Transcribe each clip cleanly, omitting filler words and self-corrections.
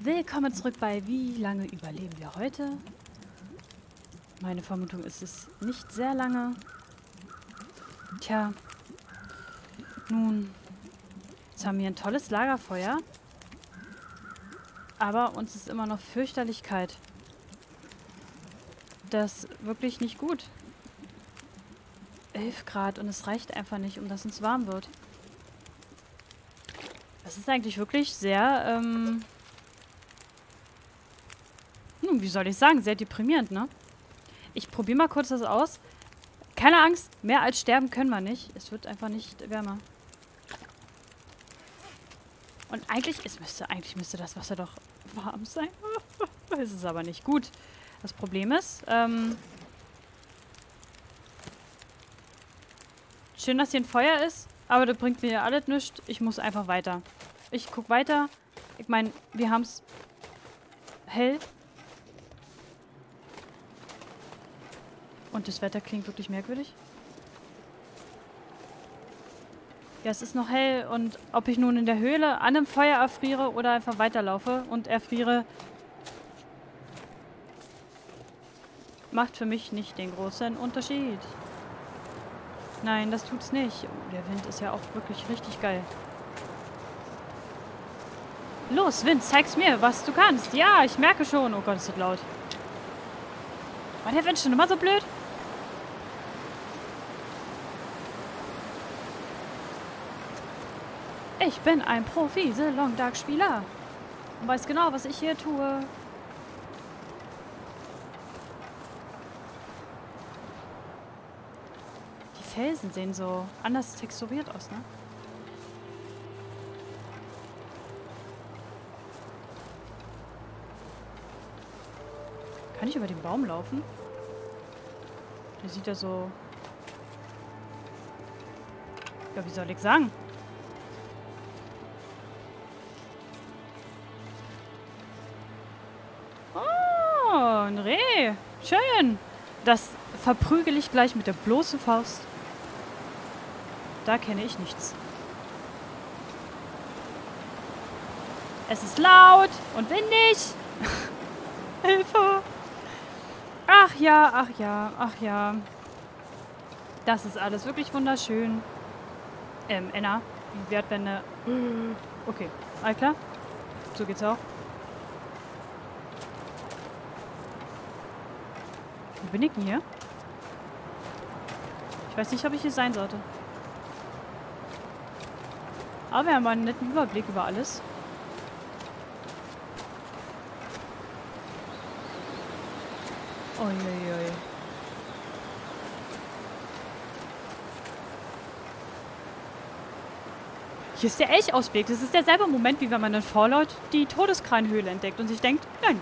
Willkommen zurück bei Wie lange überleben wir heute? Meine Vermutung ist es nicht sehr lange. Tja, nun, jetzt haben wir ein tolles Lagerfeuer. Aber uns ist immer noch fürchterlich kalt. Das ist wirklich nicht gut. 11 Grad und es reicht einfach nicht, um dass uns warm wird. Das ist eigentlich wirklich sehr, wie soll ich sagen, sehr deprimierend, ne? Ich probiere mal kurz das aus. Keine Angst, mehr als sterben können wir nicht. Es wird einfach nicht wärmer. Und eigentlich müsste das Wasser doch warm sein. Es ist aber nicht gut. Das Problem ist, schön, dass hier ein Feuer ist, aber das bringt mir alles nichts. Ich muss einfach weiter. Ich guck weiter. Ich meine, wir haben es hell. Und das Wetter klingt wirklich merkwürdig. Ja, es ist noch hell und ob ich nun in der Höhle an einem Feuer erfriere oder einfach weiterlaufe und erfriere, macht für mich nicht den großen Unterschied. Nein, das tut's nicht. Oh, der Wind ist ja auch wirklich richtig geil. Los, Wind, zeig's mir, was du kannst. Ja, ich merke schon. Oh Gott, ist das laut. War der Wind schon immer so blöd? Ich bin ein Profi, The Long Dark Spieler. Und weiß genau, was ich hier tue. Die Felsen sehen so anders texturiert aus, ne? Kann ich über den Baum laufen? Der sieht ja so... Ja, wie soll ich sagen? Oh, ein Reh. Schön. Das verprügel ich gleich mit der bloßen Faust. Da kenne ich nichts. Es ist laut und windig. Hilfe. Ach ja, ach ja, ach ja. Das ist alles wirklich wunderschön. Enna, die Wertwende. Okay, all klar. So geht's auch. Wo bin ich denn hier? Ich weiß nicht, ob ich hier sein sollte. Aber wir haben einen netten Überblick über alles. Uiuiui. Hier ist der Elchausblick. Das ist derselbe Moment, wie wenn man in Fallout die Todeskranienhöhle entdeckt und sich denkt, nein.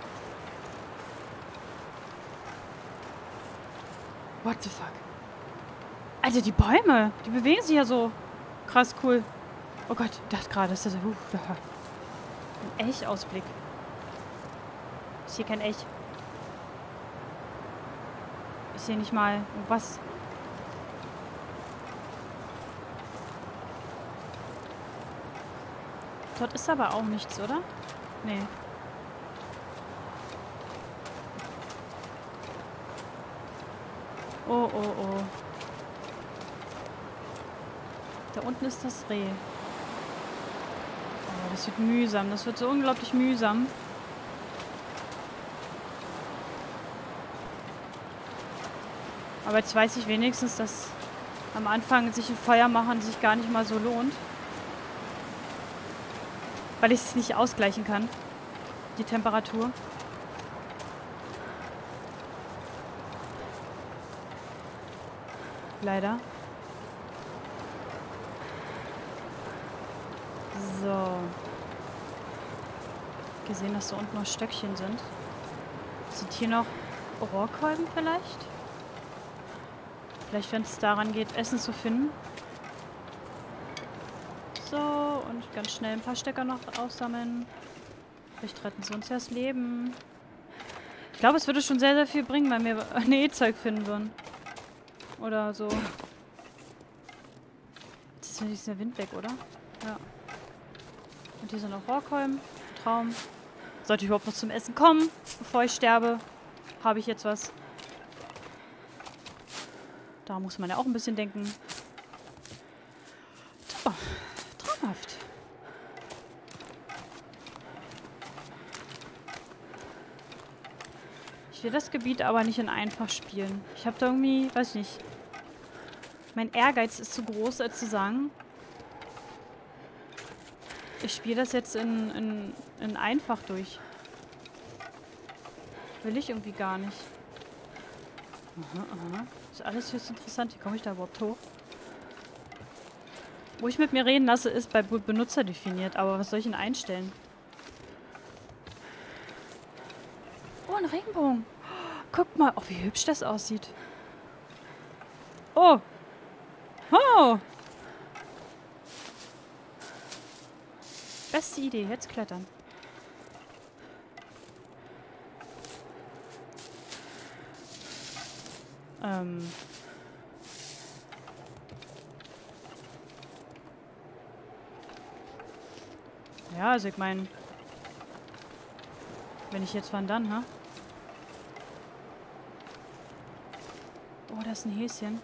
What the fuck? Alter, die Bäume, die bewegen sich ja so krass cool. Oh Gott, ich dachte gerade, ist das ein Elchausblick. Ist hier kein Elch? Ist hier nicht mal was? Dort ist aber auch nichts, oder? Nee. Oh, oh, oh. Da unten ist das Reh. Oh, das wird mühsam. Das wird so unglaublich mühsam. Aber jetzt weiß ich wenigstens, dass am Anfang sich ein Feuer machen sich gar nicht mal so lohnt. Weil ich es nicht ausgleichen kann. Die Temperatur. Leider. So. Gesehen, dass da unten noch Stöckchen sind. Sind hier noch Rohrkolben vielleicht? Vielleicht, wenn es daran geht, Essen zu finden. So, und ganz schnell ein paar Stecker noch aufsammeln. Vielleicht retten sie uns ja das Leben. Ich glaube, es würde schon sehr, sehr viel bringen, wenn wir ein E-Zeug finden würden. Oder so. Jetzt ist der Wind weg, oder? Ja. Und hier sind noch Rohrkolben. Traum. Sollte ich überhaupt noch zum Essen kommen, bevor ich sterbe? Habe ich jetzt was? Da muss man ja auch ein bisschen denken. Oh, traumhaft. Ich will das Gebiet aber nicht in einfach spielen. Ich habe da irgendwie, weiß nicht. Mein Ehrgeiz ist zu groß, als zu sagen, ich spiele das jetzt in einfach durch. Will ich irgendwie gar nicht. Aha, aha. Ist alles höchst interessant. Wie komme ich da überhaupt hoch? Wo ich mit mir reden lasse, ist bei Benutzer definiert. Aber was soll ich denn einstellen? Oh, ein Regenbogen. Guck mal, oh, wie hübsch das aussieht. Oh. Oh. Beste Idee, jetzt klettern. Ja, also ich meine, wenn ich jetzt wann dann, ha? Oh, da ist ein Häschen.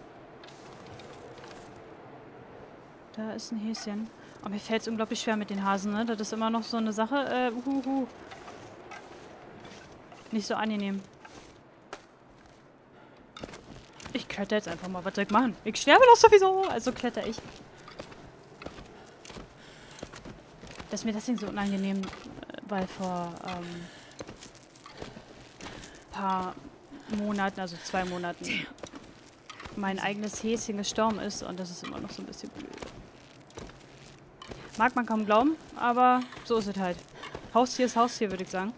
Da ist ein Häschen. Oh, mir fällt es unglaublich schwer mit den Hasen, ne? Das ist immer noch so eine Sache. Nicht so angenehm. Ich kletter jetzt einfach mal. Was soll ich machen? Ich sterbe doch sowieso. Also kletter ich. Das ist mir das Ding so unangenehm, weil vor paar Monaten, also 2 Monaten, mein eigenes Häschen gestorben ist und das ist immer noch so ein bisschen blöd. Mag man kaum glauben, aber so ist es halt. Haustier ist Haustier, würde ich sagen.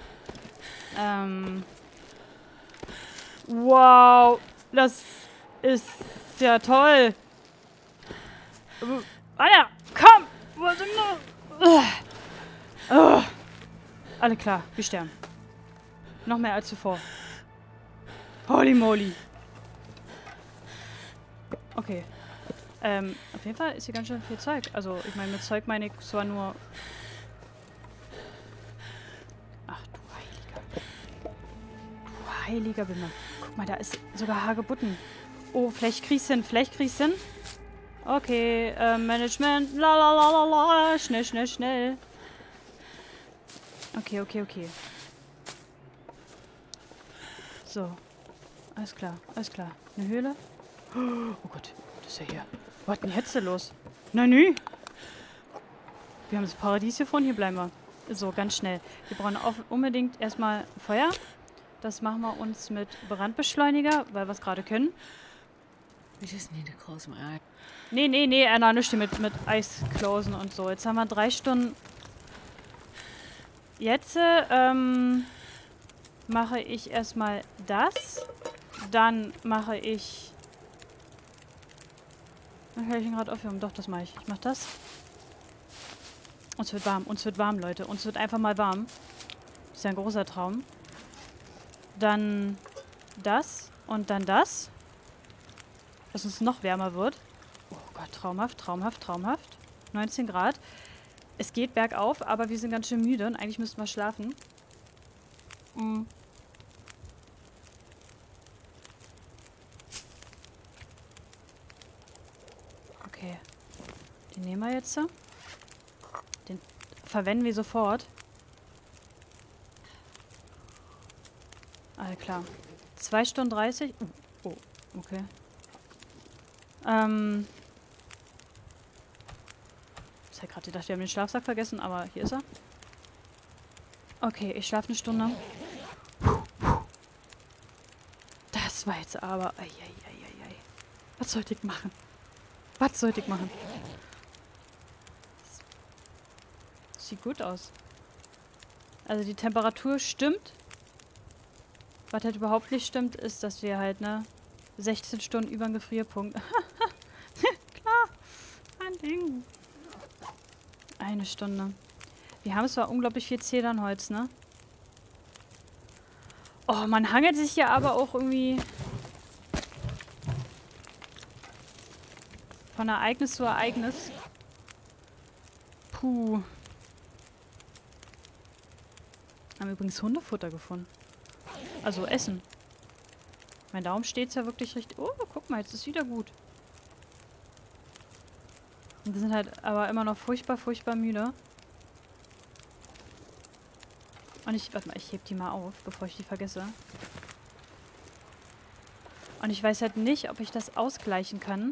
Wow, das ist ja toll. Alter, komm! Wo sind wir? Alle klar, wir sterben. Noch mehr als zuvor. Holy moly. Okay. Auf jeden Fall ist hier ganz schön viel Zeug. Also, ich meine, mit Zeug meine ich zwar nur... Ach, du heiliger Bimmel. Guck mal, da ist sogar Hagebutten. Oh, vielleicht krieg's hin, vielleicht krieg's hin. Okay, Management. Lalalala. Schnell, schnell, schnell. Okay, okay, okay. So. Alles klar, alles klar. Eine Höhle? Oh Gott, das ist ja hier. Was denn jetzt los? Na nü. Wir haben das Paradies gefunden, hier bleiben wir. So, ganz schnell. Wir brauchen auch unbedingt erstmal Feuer. Das machen wir uns mit Brandbeschleuniger, weil wir es gerade können. Nee, Anna, nicht mit Eis closen und so. Jetzt haben wir 3 Stunden. Jetzt mache ich erstmal das. Dann mache ich... Dann höre ich ihn gerade aufhören. Doch, das mache ich. Ich mache das. Uns wird warm, Leute. Uns wird einfach mal warm. Das ist ja ein großer Traum. Dann das und dann das. Dass es noch wärmer wird. Oh Gott, traumhaft, traumhaft, traumhaft. 19 Grad. Es geht bergauf, aber wir sind ganz schön müde und eigentlich müssten wir schlafen. Okay. Den nehmen wir jetzt. Den verwenden wir sofort. Alles klar. 2 Stunden 30. Oh, okay. Ich habe gerade gedacht, wir haben den Schlafsack vergessen, aber hier ist er. Okay, ich schlafe 1 Stunde. Das war jetzt aber... Eieieiei. Was sollte ich machen? Was sollte ich machen? Sieht gut aus. Also die Temperatur stimmt. Was halt überhaupt nicht stimmt, ist, dass wir halt, ne, 16 Stunden über den Gefrierpunkt. Klar, ein Ding. 1 Stunde. Wir haben zwar unglaublich viel Zedernholz, ne? Oh, man hangelt sich ja aber auch irgendwie von Ereignis zu Ereignis. Puh. Haben übrigens Hundefutter gefunden. Also Essen. Mein Daumen steht ja wirklich richtig... Oh, guck mal, jetzt ist wieder gut. Und die sind halt aber immer noch furchtbar, furchtbar müde. Und ich... Warte mal, ich heb die mal auf, bevor ich die vergesse. Und ich weiß halt nicht, ob ich das ausgleichen kann.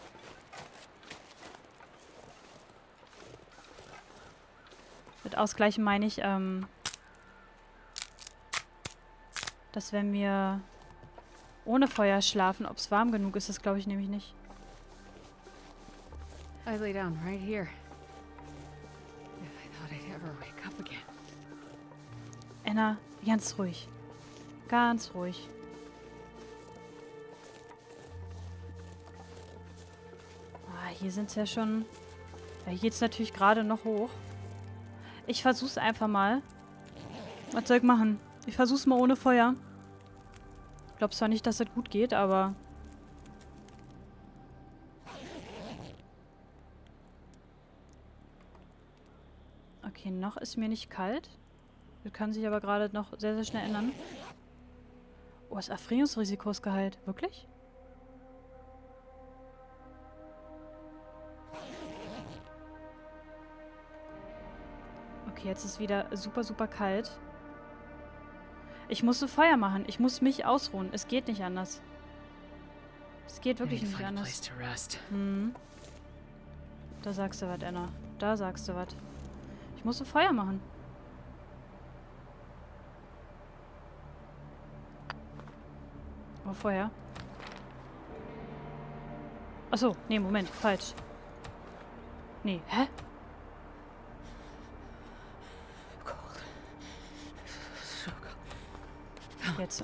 Mit ausgleichen meine ich, dass wenn wir ohne Feuer schlafen, ob es warm genug ist, das glaube ich nämlich nicht. I lay down right here. If I thought I'd ever wake up again. Anna, ganz ruhig. Ganz ruhig. Ah, hier sind es ja schon... Ja, hier geht es natürlich gerade noch hoch. Ich versuch's einfach mal. Was soll ich machen? Ich versuch's mal ohne Feuer. Ich glaube zwar nicht, dass das gut geht, aber... Okay, noch ist mir nicht kalt. Das kann sich aber gerade noch sehr, sehr schnell ändern. Oh, das Erfrierungsrisiko ist geheilt. Wirklich? Okay, jetzt ist wieder super, super kalt. Ich muss so Feuer machen. Ich muss mich ausruhen. Es geht nicht anders. Es geht wirklich nicht anders. Hm. Da sagst du was, Anna. Da sagst du was. Ich muss so Feuer machen. Aber vorher. Achso, nee, Moment. Falsch. Nee, hä? Jetzt.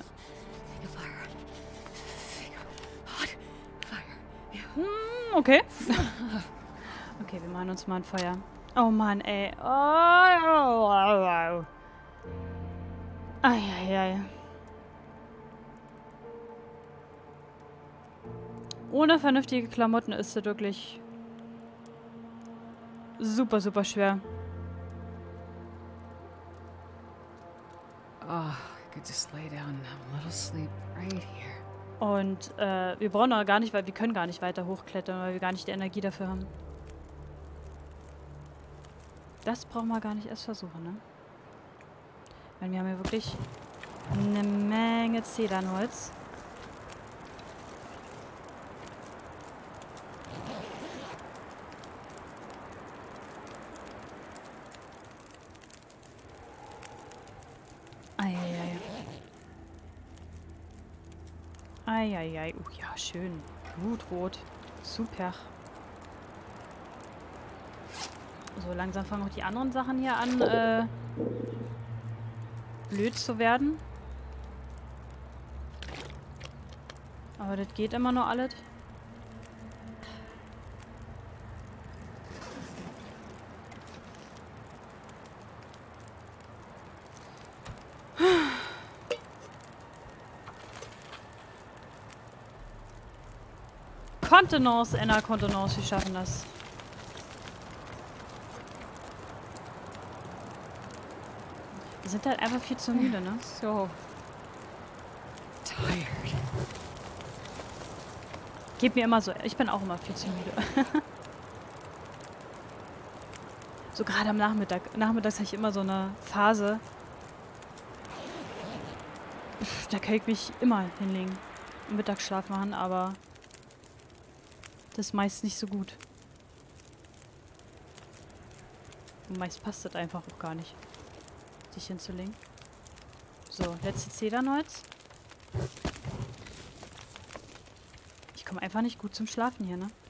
Okay. Okay, wir machen uns mal ein Feuer. Oh Mann, ey. Oh. Eieiei. Ohne vernünftige Klamotten ist es wirklich super, super schwer. Oh, I could just lay down and have a little sleep right here. Und wir brauchen auch gar nicht, weil wir können gar nicht weiter hochklettern, weil wir gar nicht die Energie dafür haben. Das brauchen wir gar nicht erst versuchen, ne? Weil wir haben ja wirklich eine Menge Zedernholz. Eieiei. Eieiei. Oh ja, schön. Blutrot. Super. So, langsam fangen auch die anderen Sachen hier an, blöd zu werden. Aber das geht immer noch alles. Kontenance, Anna, Kontenance, wir schaffen das. Wir sind halt einfach viel zu müde, ne? So tired. Geht mir immer so. Ich bin auch immer viel zu müde. So gerade am Nachmittag. Nachmittags habe ich immer so eine Phase. Da kann ich mich immer hinlegen. Und Mittagsschlaf machen, aber das ist meist nicht so gut. Und meist passt das einfach auch gar nicht, sich hinzulegen. So, letzte Zedernholz. Ich komme einfach nicht gut zum Schlafen hier, ne?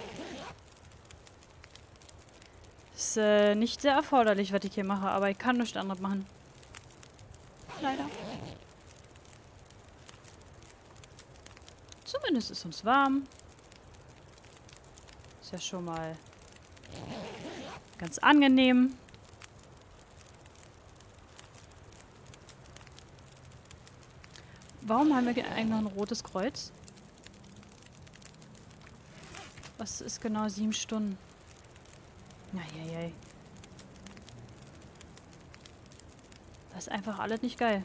Ist nicht sehr erforderlich, was ich hier mache, aber ich kann nichts anderes machen. Leider. Zumindest ist uns warm. Ist ja schon mal ganz angenehm. Warum haben wir eigentlich noch ein rotes Kreuz? Was ist genau 7 Stunden? Eieiei. Das ist einfach alles nicht geil.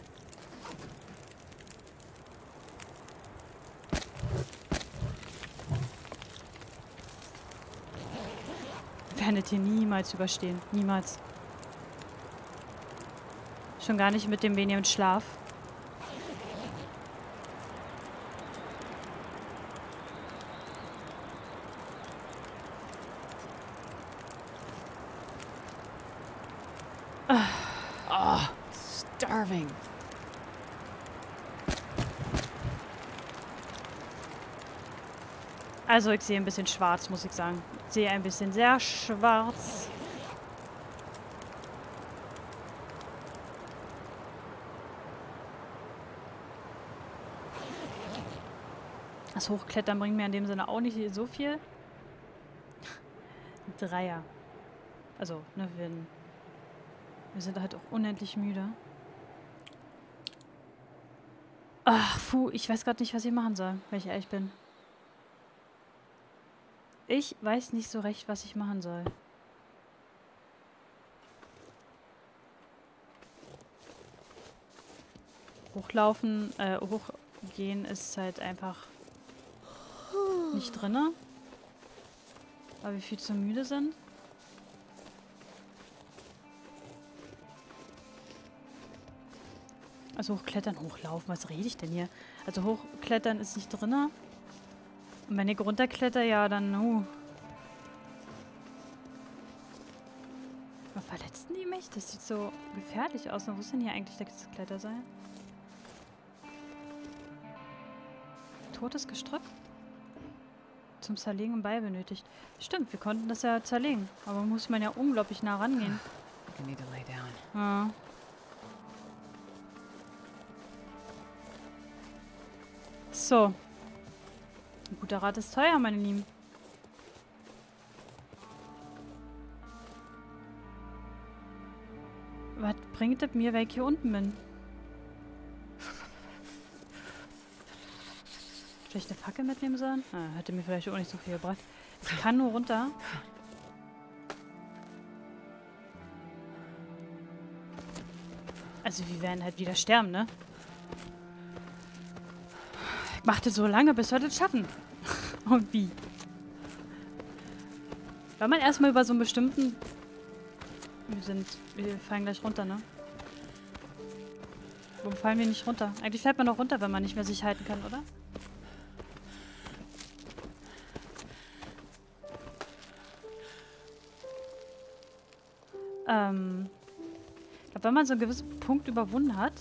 Wir werden das hier niemals überstehen. Niemals. Schon gar nicht mit dem wenigen Schlaf. Oh, starving. Also ich sehe ein bisschen schwarz, muss ich sagen. Ich sehe ein bisschen sehr schwarz. Das Hochklettern bringt mir in dem Sinne auch nicht so viel. Dreier. Also, ne, wir sind halt auch unendlich müde. Ach, ich weiß gerade nicht, was ich machen soll, wenn ich ehrlich bin. Ich weiß nicht so recht, was ich machen soll. Hochgehen ist halt einfach nicht drinne. Weil wir viel zu müde sind. Also hochklettern, hochlaufen, was rede ich denn hier? Also hochklettern ist nicht drinne. Und wenn ich runterkletter, ja, dann, Aber verletzten die mich? Das sieht so gefährlich aus. Wo ist denn hier eigentlich das Kletterseil? Totes Gestrüpp? Zum Zerlegen im Beil benötigt. Stimmt, wir konnten das ja zerlegen. Aber muss man ja unglaublich nah rangehen. I need to lay down. Ja. So. Ein guter Rat ist teuer, meine Lieben. Was bringt es mir, wenn ich hier unten bin? Vielleicht eine Fackel mitnehmen sollen? Hätte mir vielleicht auch nicht so viel gebracht. Ich kann nur runter. Also wir werden halt wieder sterben, ne? Ich machte so lange, bis wir das schaffen. Und wie? Wenn man erstmal über so einen bestimmten... Wir fallen gleich runter, ne? Warum fallen wir nicht runter? Eigentlich fällt man doch runter, wenn man nicht mehr sich halten kann, oder? Ich glaube, wenn man so einen gewissen Punkt überwunden hat,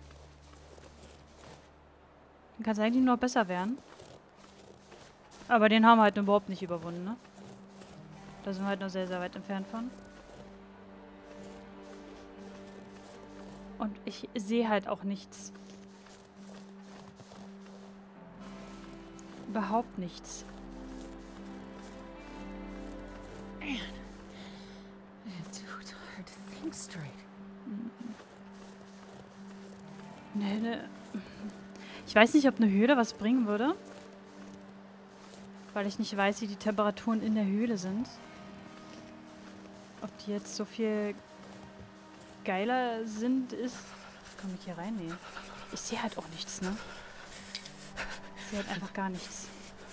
dann kann es eigentlich nur noch besser werden. Aber den haben wir halt überhaupt nicht überwunden, ne? Da sind wir halt noch sehr, sehr weit entfernt von. Und ich sehe halt auch nichts. Überhaupt nichts. It's hard to think straight. Ne. Ich weiß nicht, ob eine Höhle was bringen würde. Weil ich nicht weiß, wie die Temperaturen in der Höhle sind. Ob die jetzt so viel geiler sind, ist... Komme ich hier rein? Nee. Ich sehe halt auch nichts, ne? Ich sehe halt einfach gar nichts.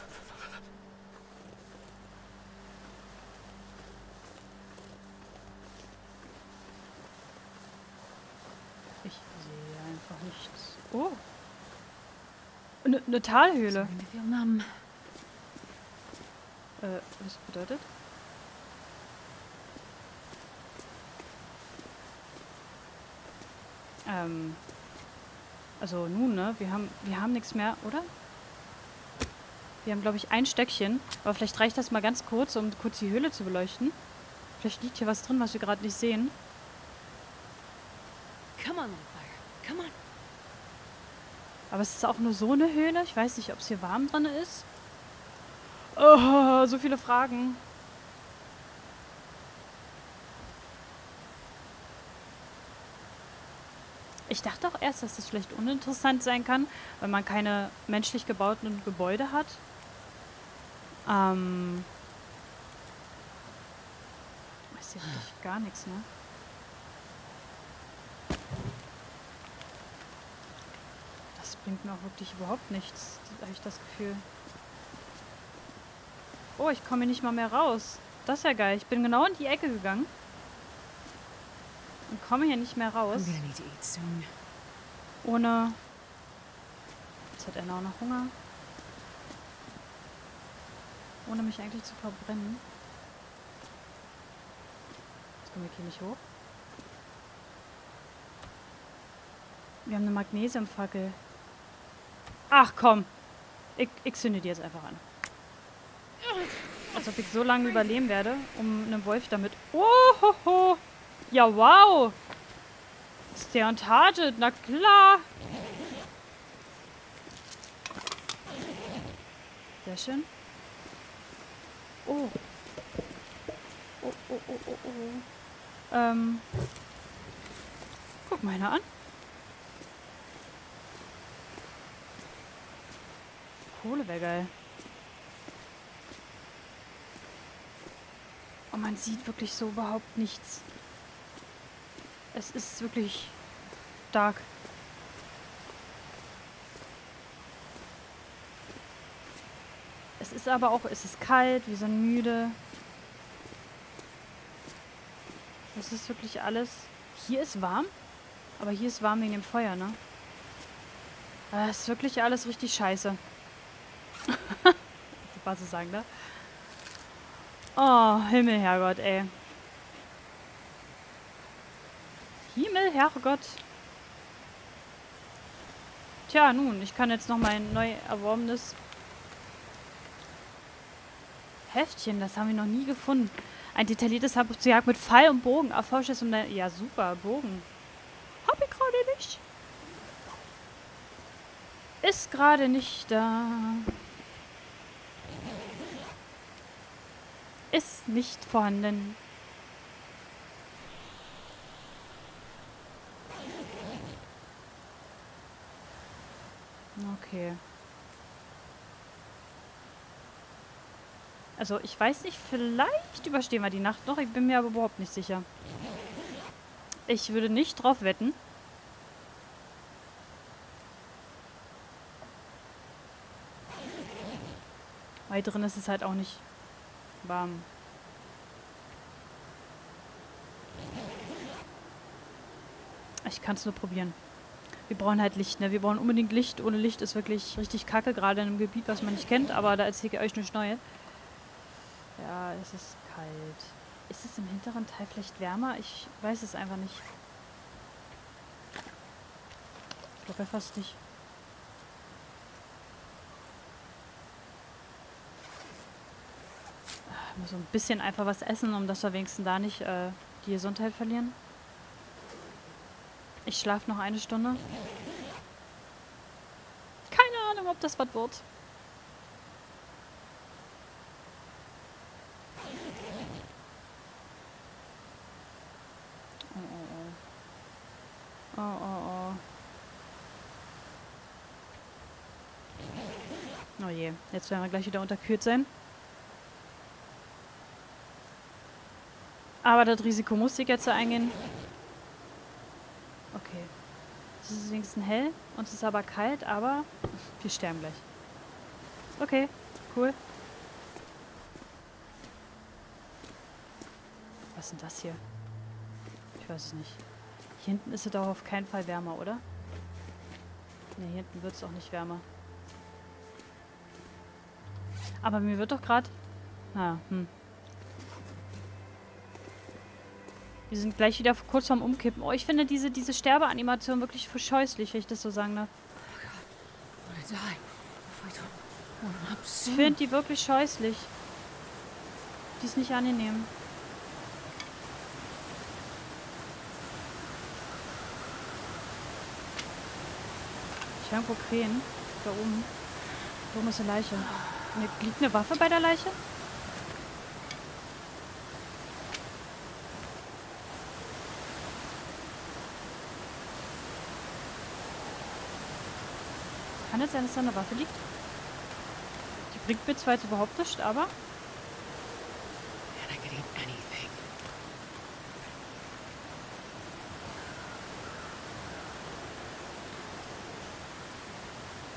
Ich sehe einfach nichts. Oh! Eine Talhöhle. Starting to feel numb. Was bedeutet? Also nun, ne? Wir haben nichts mehr, oder? Wir haben, glaube ich, ein Stöckchen. Aber vielleicht reicht das mal ganz kurz, um kurz die Höhle zu beleuchten. Vielleicht liegt hier was drin, was wir gerade nicht sehen. Come on, little fire. Come on. Aber es ist auch nur so eine Höhle. Ich weiß nicht, ob es hier warm drin ist. Oh, so viele Fragen. Ich dachte auch erst, dass das vielleicht uninteressant sein kann, weil man keine menschlich gebauten Gebäude hat. Ich sehe wirklich gar nichts, ne? bringt mir auch wirklich überhaupt nichts. Da habe ich das Gefühl. Oh, ich komme hier nicht mal mehr raus. Das ist ja geil. Ich bin genau in die Ecke gegangen. Und komme hier nicht mehr raus. I'm gonna need to eat soon. Ohne... Jetzt hat er auch noch Hunger. Ohne mich eigentlich zu verbrennen. Jetzt komme ich hier nicht hoch. Wir haben eine Magnesiumfackel. Ach komm. Ich zünde die jetzt einfach an. Als ob ich so lange überleben werde, um einen Wolf damit... Oh, ja, wow. Stay on target, na klar. Sehr schön. Oh. Oh. Guck mal einer an. Kohle wäre geil. Und man sieht wirklich so überhaupt nichts. Es ist wirklich stark. Es ist aber auch, es ist kalt, wie so ein müde. Es ist wirklich alles. Hier ist warm, aber hier ist warm wegen dem Feuer, ne? Es ist wirklich alles richtig scheiße. Was zu sagen, ne? Oh, Himmel, Herrgott, ey. Himmel, Herrgott. Tja, nun, ich kann jetzt noch mein neu erworbenes Heftchen, das haben wir noch nie gefunden. Ein detailliertes Handbuch zur Jagd mit Pfeil und Bogen. Erforscht es um dein... Ja, super, Bogen. Hab ich gerade nicht. Ist gerade nicht da. Ist nicht vorhanden. Okay. Also, ich weiß nicht, vielleicht überstehen wir die Nacht noch. Ich bin mir aber überhaupt nicht sicher. Ich würde nicht drauf wetten. Weil drin ist es halt auch nicht warm. Ich kann es nur probieren. Wir brauchen halt Licht, ne? Wir brauchen unbedingt Licht. Ohne Licht ist wirklich richtig kacke, gerade in einem Gebiet, was man nicht kennt. Aber da erzähle ich euch nichts Neues. Ja, es ist kalt. Ist es im hinteren Teil vielleicht wärmer? Ich weiß es einfach nicht. Ich glaube ja fast nicht. Ich muss so ein bisschen einfach was essen, um dass wir wenigstens da nicht die Gesundheit verlieren. Ich schlafe noch eine Stunde. Keine Ahnung, ob das was wird. Oh je, jetzt werden wir gleich wieder unterkühlt sein. Aber das Risiko muss ich jetzt eingehen. Okay. Es ist wenigstens hell und es ist aber kalt, aber wir sterben gleich. Okay, cool. Was ist denn das hier? Ich weiß es nicht. Hier hinten ist es doch auf keinen Fall wärmer, oder? Ne, hier hinten wird es auch nicht wärmer. Aber mir wird doch gerade... Wir sind gleich wieder kurz vorm Umkippen. Oh, ich finde diese Sterbeanimation wirklich scheußlich, wenn ich das so sagen darf. Ich finde die wirklich scheußlich. Die ist nicht angenehm. Ich höre irgendwo Krähen. Da oben. Da oben ist eine Leiche. Liegt eine Waffe bei der Leiche? Kann es sein, dass da eine Waffe liegt? Die bringt mir zwar jetzt überhaupt nichts, aber...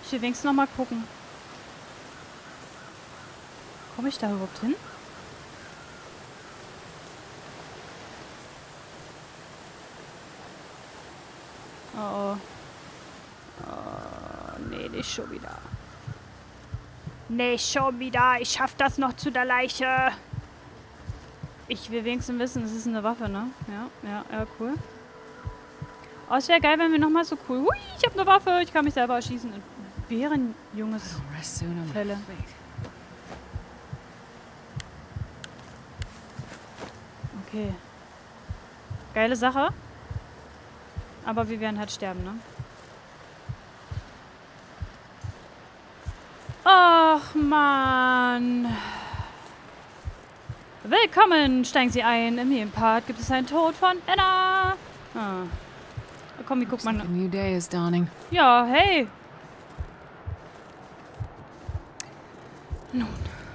Ich will wenigstens noch mal gucken. Komme ich da überhaupt hin? Oh. Oh, nee, nicht schon wieder. Nee, schon wieder. Ich schaff das noch zu der Leiche. Ich will wenigstens wissen, es ist eine Waffe, ne? Ja, cool. Oh, es wäre geil, wenn wir nochmal so cool... Hui, ich habe eine Waffe. Ich kann mich selber erschießen. Bärenjunges Fälle. Okay. Geile Sache. Aber wir werden halt sterben, ne? Ach, Mann. Willkommen, steigen Sie ein. Im Nebenpart gibt es einen Tod von Anna. Ah. Komm, wie guckt man... A new day is dawning. Ja, hey. Nun.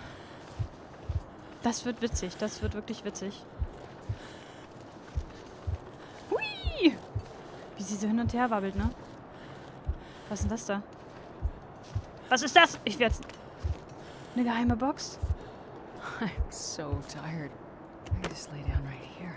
Das wird witzig. Das wird wirklich witzig. Hui! Wie sie so hin und her wabbelt, ne? Was ist denn das da? Was ist das? Ich werd's... Eine geheime Box? I'm so tired. I just lay down right here.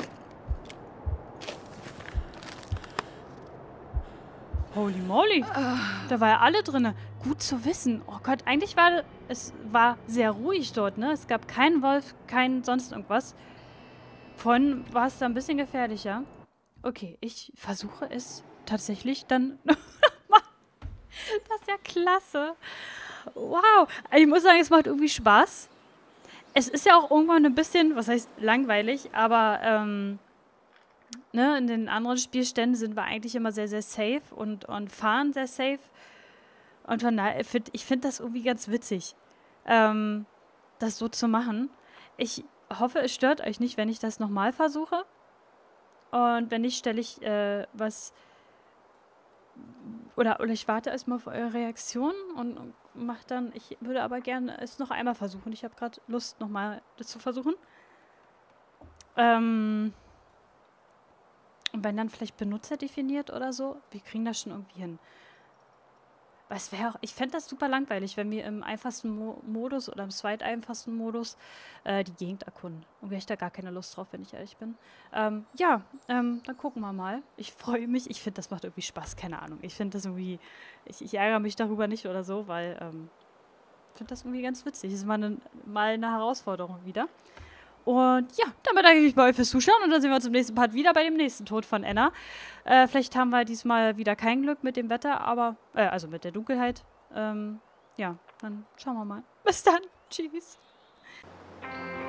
Holy moly. Da war ja alle drin. Gut zu wissen. Oh Gott, eigentlich war es sehr ruhig dort, ne? Es gab keinen Wolf, kein sonst irgendwas. Vorhin war es da ein bisschen gefährlicher. Okay, ich versuche es tatsächlich dann... Das ist ja klasse. Wow. Ich muss sagen, es macht irgendwie Spaß. Es ist ja auch irgendwann ein bisschen, was heißt langweilig, aber ne, in den anderen Spielständen sind wir eigentlich immer sehr, sehr safe und fahren sehr safe. Und von daher, ich finde das irgendwie ganz witzig, das so zu machen. Ich hoffe, es stört euch nicht, wenn ich das nochmal versuche. Und wenn nicht, stelle ich was... Oder ich warte erstmal auf eure Reaktion und mache dann... Ich würde aber gerne es noch einmal versuchen. Ich habe gerade Lust, nochmal das zu versuchen. Und wenn dann vielleicht Benutzer definiert oder so, wir kriegen das schon irgendwie hin. Es wäre auch, ich fände das super langweilig, wenn wir im einfachsten Modus oder im zweiteinfachsten Modus die Gegend erkunden. Und ich habe da gar keine Lust drauf, wenn ich ehrlich bin. Dann gucken wir mal. Ich freue mich. Ich finde, das macht irgendwie Spaß. Keine Ahnung. Ich finde das irgendwie, ich ärgere mich darüber nicht oder so, weil ich finde das irgendwie ganz witzig. Das ist mal eine Herausforderung wieder. Und ja, dann bedanke ich mich bei euch fürs Zuschauen und dann sehen wir uns im nächsten Part wieder bei dem nächsten Tod von Anna. Vielleicht haben wir diesmal wieder kein Glück mit dem Wetter, aber, also mit der Dunkelheit. Ja, dann schauen wir mal. Bis dann. Tschüss.